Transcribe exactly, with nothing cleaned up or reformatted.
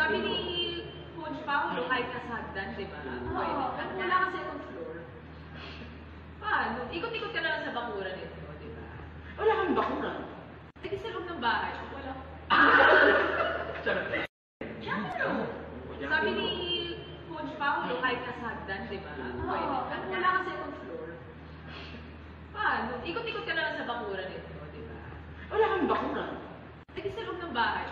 Sabi ni Coach Paolo, kahit nasa hagdan, di ba? Oo. Wala ka second floor. Paano? Ikot-ikot ka na lang sa bakuran nito, di ba? Wala kang bakuran. Hindi sa loob ng bahay. Wala. Siyempre. Sabi ni Coach Paolo, kahit nasa hagdan, di ba? Oo. Wala ka second floor. Paano? Ikot-ikot ka na lang sa bakuran nito, di ba? Wala kang bakuran. Hindi sa loob ng bahay.